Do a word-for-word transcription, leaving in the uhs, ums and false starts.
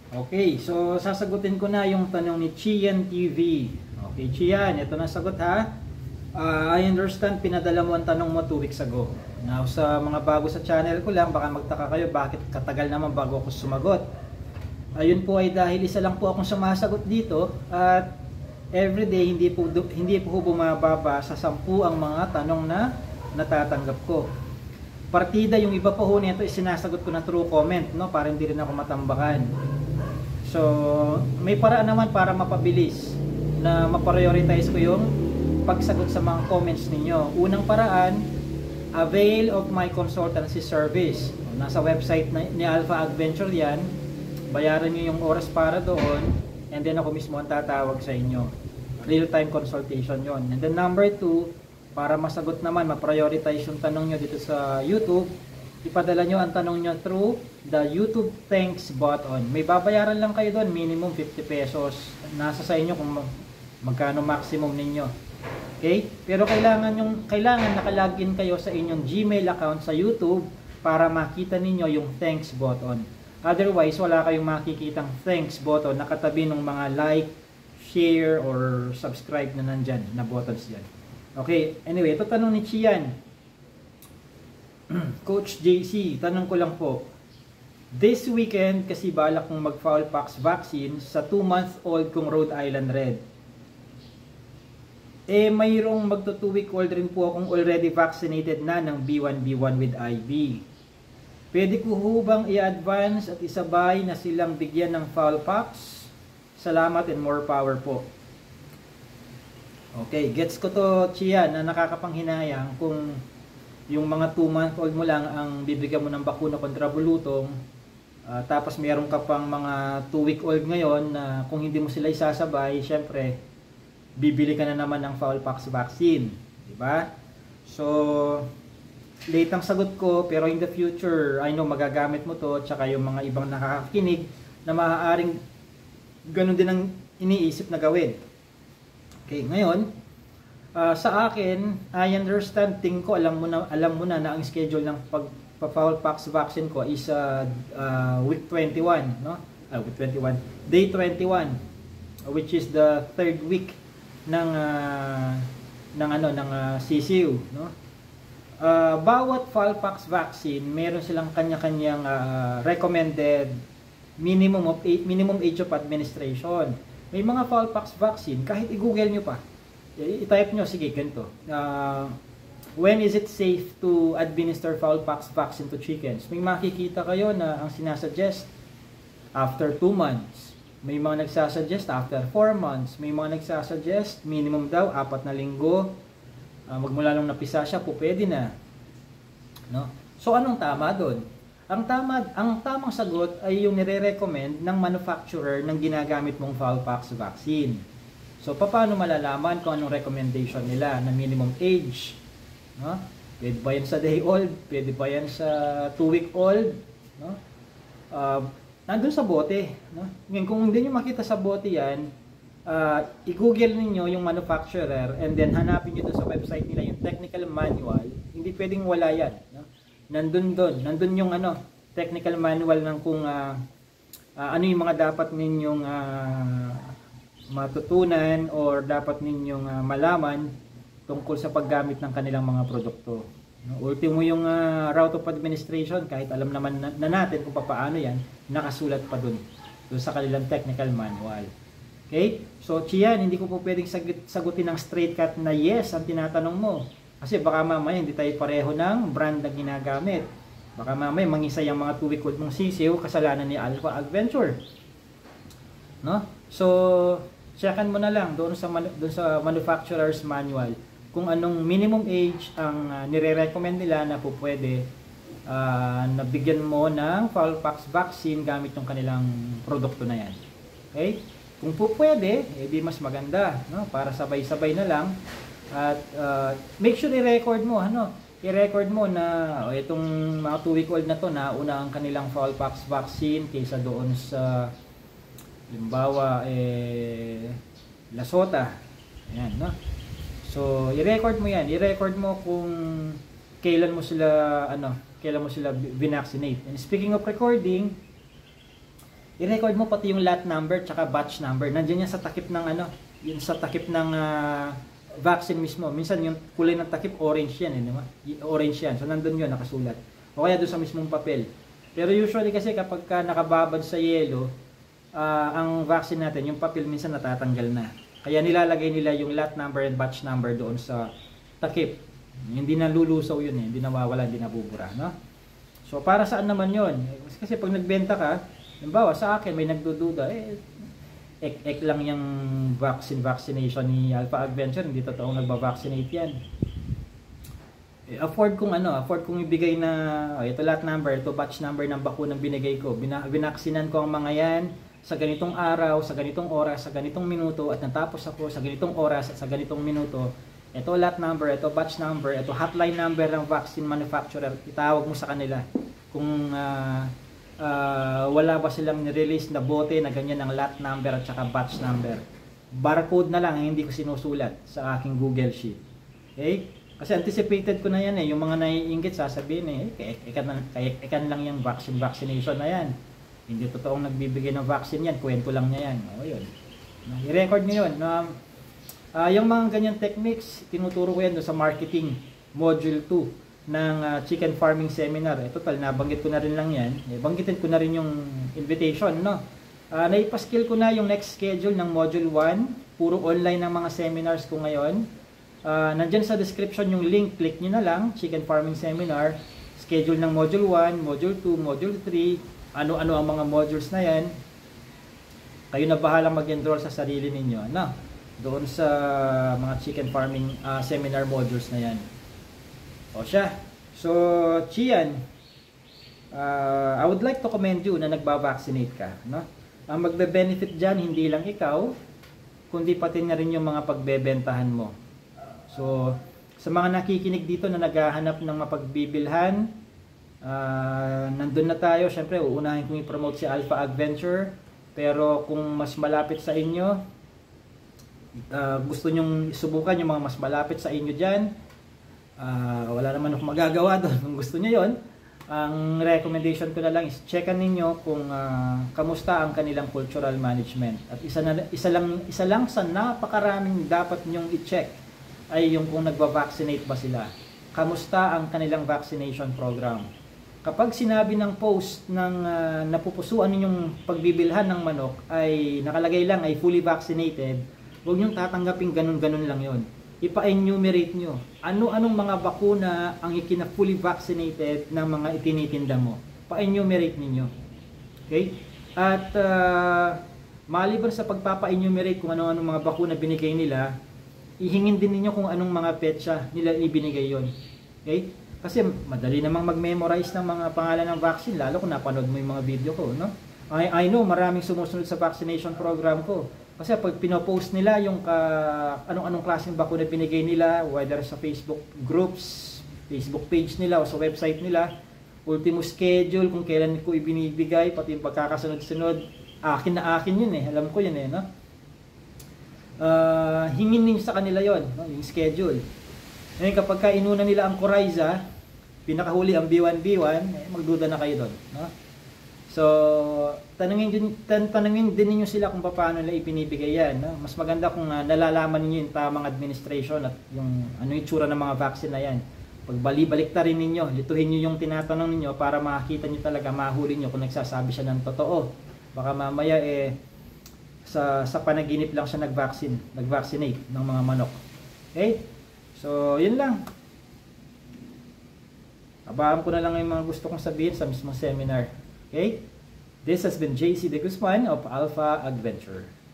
Okay, so sasagutin ko na yung tanong ni Chian T V. Okay, Chian, ito na sagot ha. Uh, I understand pinadala mo ang tanong mo two weeks ago. Now, sa mga bago sa channel ko lang, baka magtaka kayo bakit katagal naman bago ako sumagot. Ayun po ay dahil isa lang po akong sumasagot dito at everyday hindi po hindi po bumababa sa sampu ang mga tanong na natatanggap ko. Partida yung iba po ho nito is sinasagot ko na through comment, no, para hindi rin ako matambakan. So, may paraan naman para mapabilis na ma-prioritize ko yung pagsagot sa mga comments ninyo. Unang paraan, avail of my consultancy service. Nasa website na, ni Alpha Adventure yan. Bayaran nyo yung oras para doon and then ako mismo ang tatawag sa inyo. Real-time consultation yon. And then number two, para masagot naman, ma-prioritize yung tanong nyo dito sa YouTube, ipadala nyo ang tanong nyo through the YouTube thanks button. May babayaran lang kayo doon, minimum fifty pesos. Nasa sa inyo kung magkano maximum ninyo. Okay? Pero kailangan yung kailangan naka-login kayo sa inyong Gmail account sa YouTube para makita ninyo yung thanks button. Otherwise, wala kayong makikitang thanks button nakatabi ng mga like, share, or subscribe na nandyan, na buttons dyan. Okay, anyway, ito tanong ni Chian. Coach J C, tanong ko lang po. This weekend, kasi balak kong mag-Foulpox vaccine sa two month old kong Rhode Island Red. Eh, mayroong magto two week old rin po akong already vaccinated na ng B one B one with I V. Pwede ko hubang i-advance at isabay na silang bigyan ng Foulpox? Salamat and more power po. Okay, gets ko to, Chian, na nakakapanghinayang kung yung mga two month old mo lang ang bibigyan mo ng bakuna kontra bulutong, uh, tapos meron ka pang mga two week old ngayon na kung hindi mo sila isasabay, syempre, bibili ka na naman ng Foulpox vaccine. Diba? So, late ang sagot ko, pero in the future, I know magagamit mo to, tsaka yung mga ibang nakakakinig na maaaring ganun din ang iniisip na gawin. Okay, ngayon, uh, sa akin, I understand, ting ko, alam mo na, alam mo na na ang schedule ng pagpa-Foulpox vaccine ko is uh, uh, week twenty-one, no? Uh, week twenty-one, day twenty-one, which is the third week ng uh, ng ano ng uh, C C U, no? Uh, bawat Foulpox vaccine, meron silang kanya-kanyang uh, recommended minimum of eight, minimum age of administration. May mga Foulpox vaccine, kahit i-google nyo pa, i-type nyo, sige, ganito. Uh, when is it safe to administer Foulpox vaccine to chickens? May makikita kayo na ang sinasuggest after two months. May mga nagsasuggest after four months. May mga nagsasuggest minimum daw apat na linggo. Uh, magmula nung napisa siya po pwede na. No? So anong tama doon? Ang tama, ang tamang sagot ay yung nire-recommend ng manufacturer ng ginagamit mong Foulpox vaccine. So paano malalaman kung anong recommendation nila na minimum age? No? Pwede ba yan sa day old? Pwede ba yan sa two week old? No? Uh, nandun sa bote. No? Ngayon, kung hindi nyo makita sa bote yan, uh, i-google ninyo yung manufacturer and then hanapin nyo sa website nila yung technical manual. Hindi pwedeng wala yan. No? Nandun doon. Nandun yung ano, technical manual ng kung uh, uh, ano yung mga dapat ninyong uh, matutunan or dapat ninyong uh, malaman tungkol sa paggamit ng kanilang mga produkto. No? Ultimo yung uh, route of administration, kahit alam naman na, na natin kung paano yan, nakasulat pa doon, doon sa kanilang technical manual. Okay? So, Chian, hindi ko po pwedeng sagot, sagutin ng straight cut na yes ang tinatanong mo. Kasi baka mamaya hindi tayo pareho ng brand na ginagamit. Baka mamaya mangisa yung mga two week old mong sisiw, kasalanan ni Alpha Adventure. No? So, checkan mo na lang doon sa, doon sa manufacturer's manual kung anong minimum age ang uh, nire-recommend nila na po pwede uh, nabigyan mo ng Foulpox vaccine gamit yung kanilang produkto na yan. Okay? Kung po pwede, edi mas maganda, no? Para sabay-sabay na lang. At uh, make sure i-record mo, ano? I-record mo na oh, itong mga two week old na to na una ang kanilang Foulpox vaccine kaysa doon sa limbawa eh Lasota. Ayan, no? So, i-record mo 'yan. I-record mo kung kailan mo sila ano, kailan mo sila binvaccinate. And speaking of recording, i-record mo pati yung lot number tsaka batch number. Nandiyan yan sa takip ng ano, yun sa takip ng uh, vaccine mismo. Minsan yung kulay ng takip orange yan, eh, di ba? Orange yan. So nandun yun nakasulat. O kaya doon sa mismong papel. Pero usually kasi kapag ka nakababad sa yellow, uh, ang vaccine natin, yung papel minsan natatanggal na. Kaya nilalagay nila yung lot number and batch number doon sa takip. Hindi na lulusaw yun eh, hindi nawawala, hindi nabubura, no? So para saan naman yun? Kasi pag nagbenta ka, halimbawa sa akin may nagdududa, eh, ek-ek lang yung vaccine vaccination ni Alpha Adventure, hindi totoong nagba-vaccinate yan. Eh, afford kong ano, afford kong ibigay na, oh, ito lot number, ito batch number ng bakunang binigay ko. Bina binaksinan ko ang mga yan sa ganitong araw, sa ganitong oras, sa ganitong minuto, at natapos ako sa ganitong oras at sa ganitong minuto. Ito lot number, ito batch number, ito hotline number ng vaccine manufacturer. Itawag mo sa kanila kung uh, uh, wala ba silang nirelease na bote na ganyan ng lot number at saka batch number. Barcode na lang, hindi ko sinusulat sa aking Google Sheet. Okay? Kasi anticipated ko na yan eh, yung mga naiinggit sasabihin eh, ikan, ikan lang yung vaccine vaccination na yan. Hindi totoong nagbibigay ng vaccine yan, kwento lang niya yan. O yun. I-record nyo yun. Um, uh, yung mga ganyan techniques, tinuturo ko yan sa marketing module two ng uh, chicken farming seminar. Eh, total, nabanggit ko na rin lang yan. Eh, banggitin ko na rin yung invitation, no? Uh, naipaskill ko na yung next schedule ng module one. Puro online ng mga seminars ko ngayon. Uh, nandyan sa description yung link, click nyo na lang, Chicken Farming Seminar, schedule ng Module one, Module two, Module three, ano-ano ang mga modules na yan. Kayo na bahalang mag-enroll sa sarili ninyo, no? Doon sa mga Chicken Farming uh, Seminar modules na yan. O siya. So, Chian, uh, I would like to commend you na nagba-vaccinate ka, no? Ang magbe-benefit dyan, hindi lang ikaw, kundi pati na rin yung mga pagbebentahan mo. So, sa mga nakikinig dito na naghahanap ng mapagbibilhan, uh, nandun na tayo. Siyempre, uunahin kong i-promote si Alpha Adventure. Pero kung mas malapit sa inyo, uh, gusto nyong isubukan yung mga mas malapit sa inyo dyan, uh, wala naman akong magagawa doon. Kung gusto nyo yon, ang recommendation ko na lang is checkan ninyo kung uh, kamusta ang kanilang cultural management. At isa, na, isa, lang, isa lang sa napakaraming dapat nyong i-check ay yung kung nagba-vaccinate ba sila. Kamusta ang kanilang vaccination program? Kapag sinabi ng post ng uh, napupusuan ninyong pagbibilhan ng manok ay nakalagay lang ay fully vaccinated, huwag niyong tatanggapin ganun-ganun lang yon. Ipa-enumerate nyo. Ano-anong mga bakuna ang ikina-fully vaccinated ng mga itinitinda mo? Pa-enumerate ninyo. Okay? At uh, maliban sa pagpapa-enumerate kung ano-anong mga bakuna binigay nila, ihingin din ninyo kung anong mga petsa nila ibinigay yon. Okay? Kasi madali namang mag-memorize ng mga pangalan ng vaccine, lalo kung napanood mo yung mga video ko, no? I, I know maraming sumusunod sa vaccination program ko. Kasi pag pinopost nila yung ka, anong-anong klaseng bakuna binigay nila, whether sa Facebook groups, Facebook page nila o sa website nila, ultimo schedule kung kailan ko ibinibigay, pati yung pagkakasunod-sunod, akin na akin yun eh, alam ko yun eh, no? Uh, hingin ninyo sa kanila yon, no? Yung schedule. Ngayon kapag ka inuna nila ang Coryza, pinakahuli ang B one B one, eh, magduda na kayo doon, no? So, tanungin din, tan tanungin din niyo sila kung paano nila ipinibigay yan, no? Mas maganda kung uh, nalalaman niyo yung tamang administration at yung ano yung tsura ng mga vaccine na yan. Pagbali-balik ta rin ninyo, lituhin niyo yung tinatanong niyo para makita niyo talaga, mahuli niyo kung nagsasabi siya ng totoo. Baka mamaya eh sa sa panaginip lang siya nag-vaccine, nag-vaccinate ng mga manok. Okay? So, yun lang. Abaan ko na lang yung mga gusto kong sabihin sa mismong seminar. Okay? This has been J C De Guzman of Alpha Adventure.